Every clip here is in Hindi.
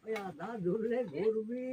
আধা ধরলে ঘুরবি।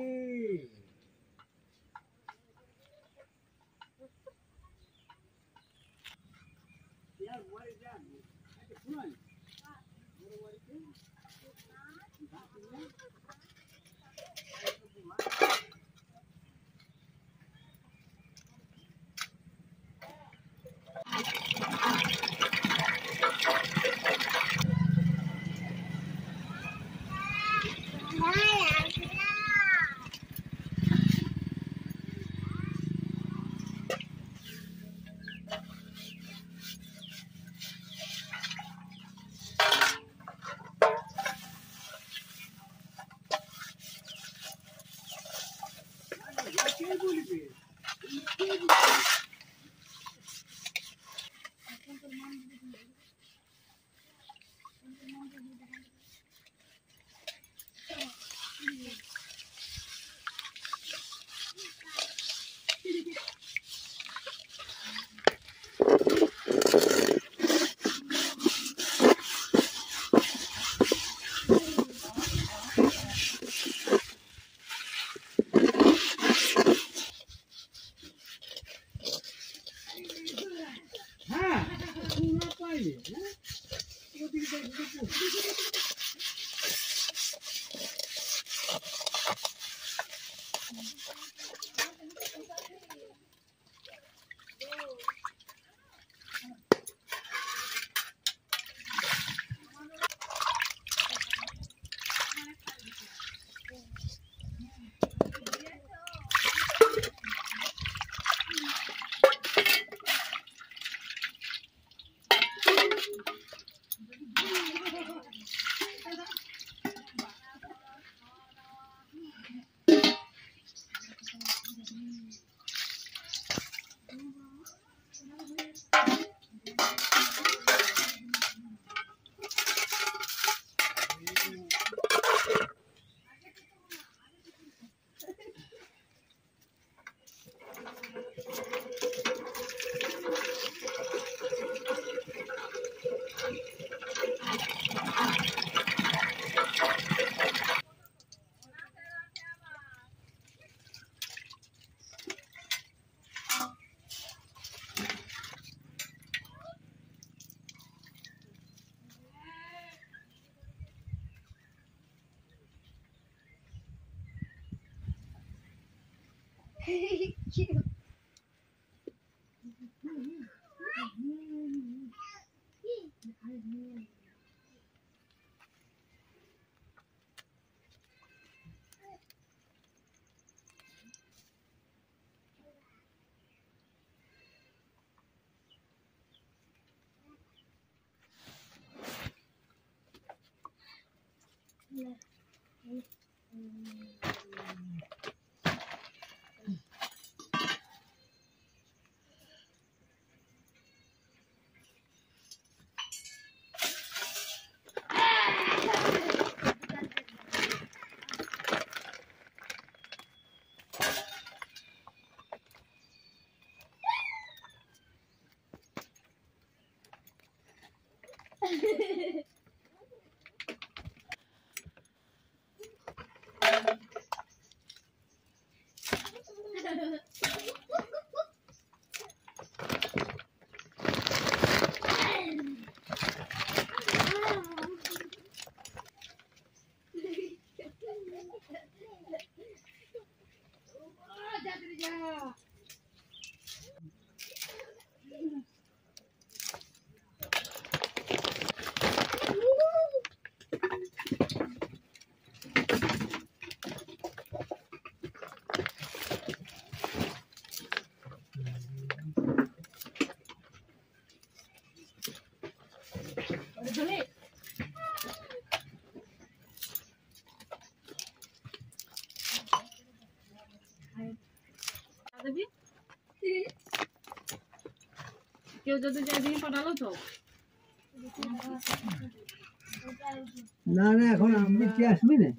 কেউ যদি যেদিন পাঠালো তো না না এখন আমি কি আসবি না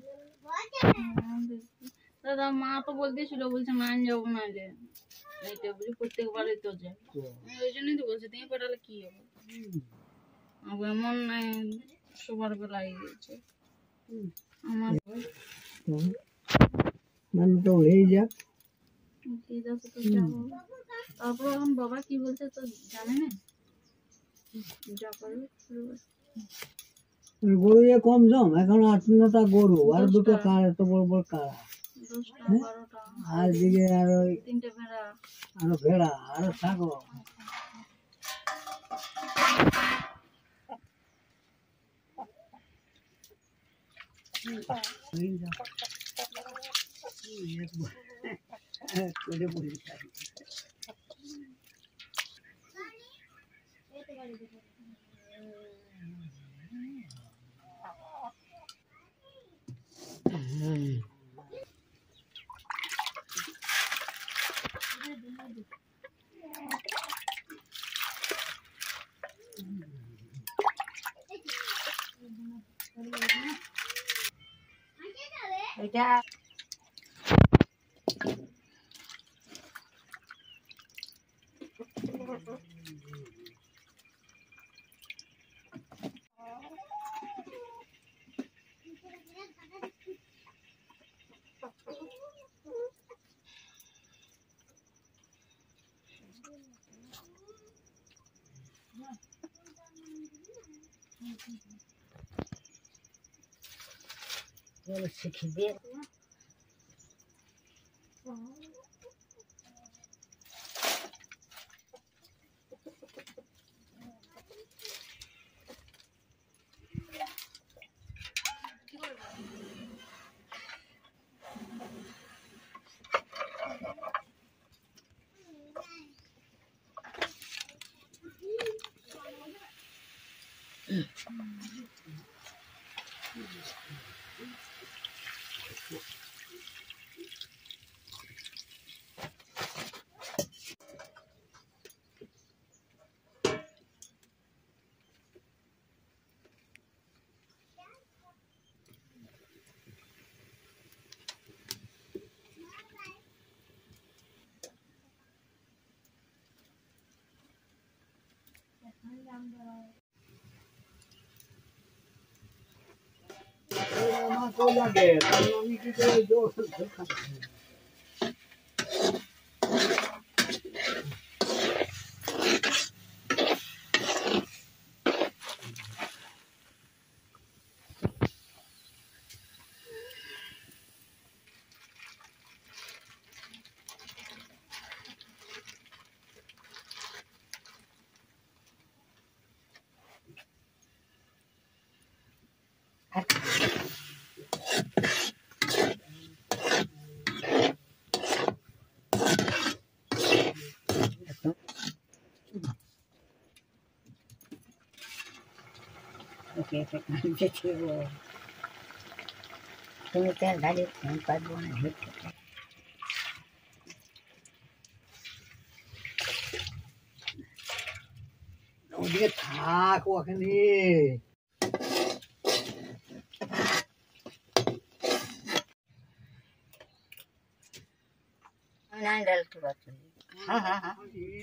দাদা মা তো বলতেছিল বলছে মা যাবো না রে এইটা বলি প্রত্যেকবারই তো যায় ওই জন্যই তো বলছে তুমি পাঠালে কি হবে এমন নাই সবার বেলায় গেছে আমার তো মানে তো হয়ে যাক। ঠিক আছে তো যাবো। তারপর এখন বাবা কি বলছে তো জানে না, যা করবে করবে। গরু যে কম জম, এখন 8-9টা গরু আর 2টো 10টা। কার, এত বড় বড় কারা। 10টা হ্যাঁ? 12টা আর দিকে আর ওই 3টে ভেড়া। আরো ভেড়া আরো ছাগল। করে বলি থাকি। এটা শিখে দিয়ে আমার তো লাগে, কারণ আমি কি করে জোর খাচ্ছি। তুমি তো গাড়ি পারবো না হেঁটে। ওদিকে থাক ওখানে। না ডালতে পারছি। হ্যাঁ হ্যাঁ হ্যাঁ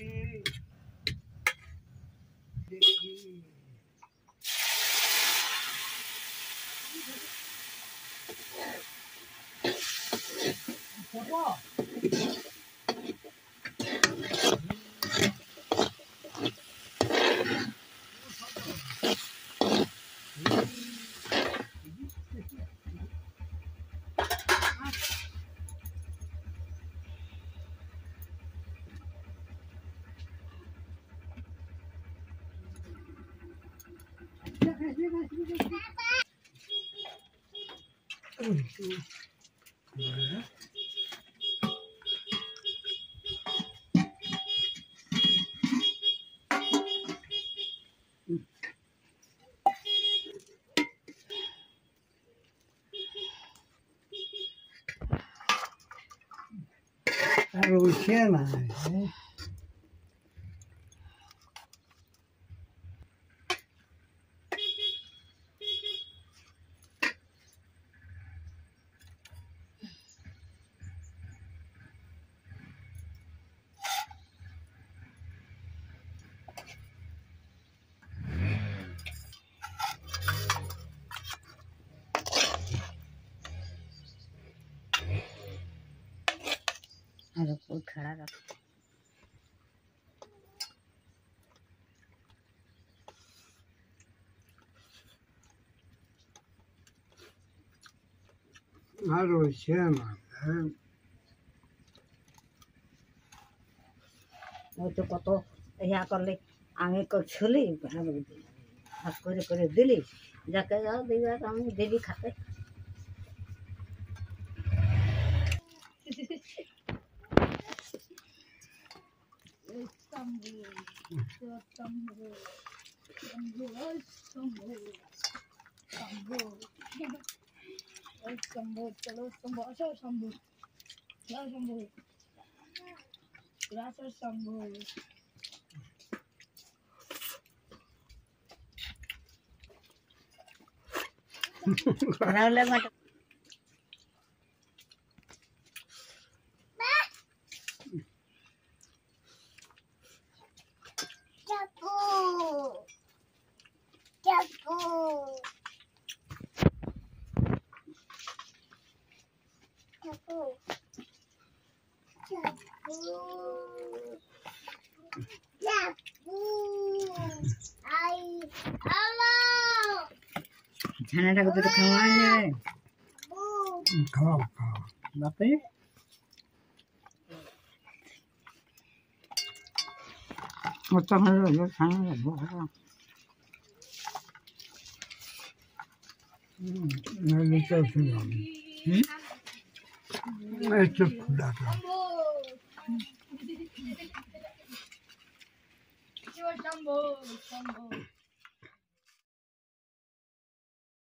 আর উঠছে না। अरे कोई खड़ा रख वो तो कत या करले आगे कर छुली हाथ करे दिली जाके जाओ दिवा हम दिली खाते चलो शंभू अच्छा शंभू क्या शंभू शंभू रावले मत खाना को तो खवाने खाओ बापे तो हम खाना बहुत नहीं चल सुना मैं चुप डाटा शंभू शंभू